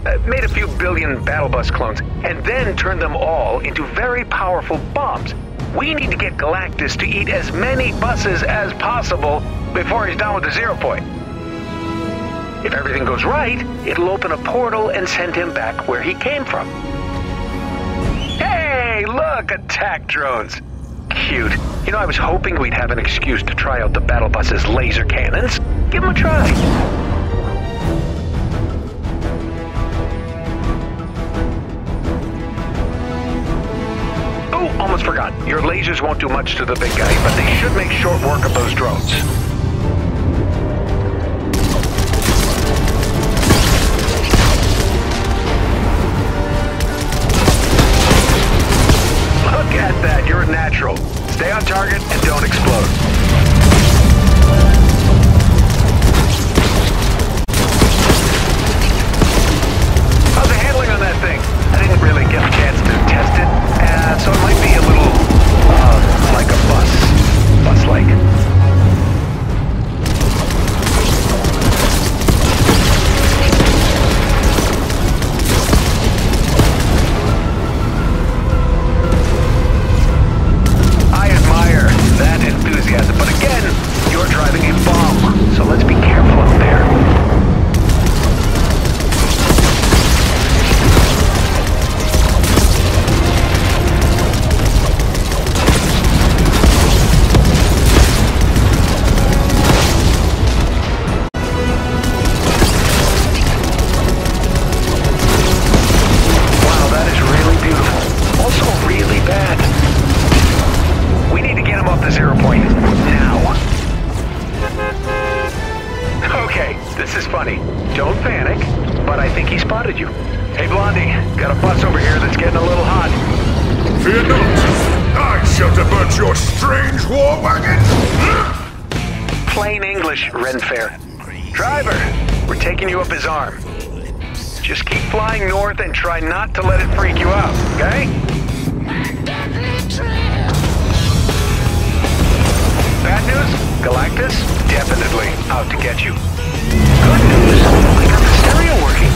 made a few billion battle bus clones, and then turned them all into very powerful bombs. We need to get Galactus to eat as many buses as possible before he's done with the 0 point. If everything goes right, it'll open a portal and send him back where he came from. Hey, look, attack drones. Cute. You know, I was hoping we'd have an excuse to try out the battle bus's laser cannons. Give them a try. Oh, almost forgot. Your lasers won't do much to the big guy, but they should make short work of those drones. Look at that, you're a natural. Stay on target and don't explode. How's the handling on that thing? I didn't really get a chance to test it, so it might be a little, like a bus-like. I admire that enthusiasm, but again, you're driving a bomb, so let's be careful up there. Don't panic, but I think he spotted you. Hey, Blondie, got a bus over here that's getting a little hot. Fear not! I shall divert your strange war wagon! Plain English, Renfair. Driver, we're taking you up his arm. Just keep flying north and try not to let it freak you out, okay? Bad news? Galactus? Definitely out to get you. Good news, I got the stereo working.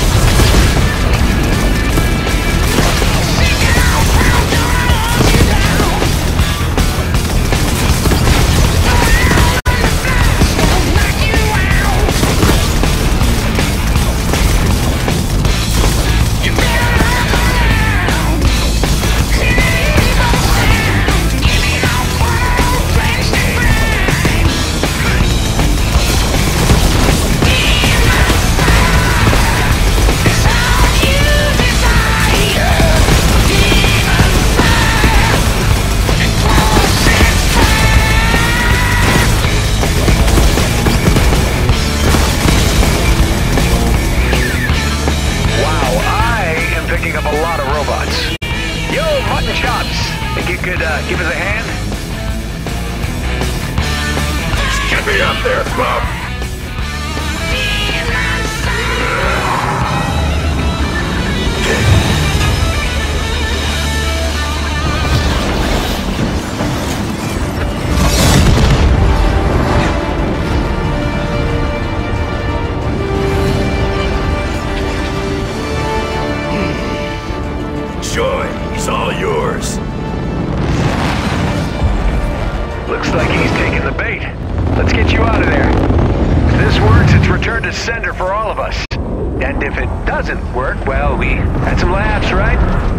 Give us a hand. Get me up there, Bob! Joy is all yours. Looks like he's taking the bait. Let's get you out of there. If this works, it's return to sender for all of us. And if it doesn't work, well, we had some laughs, right?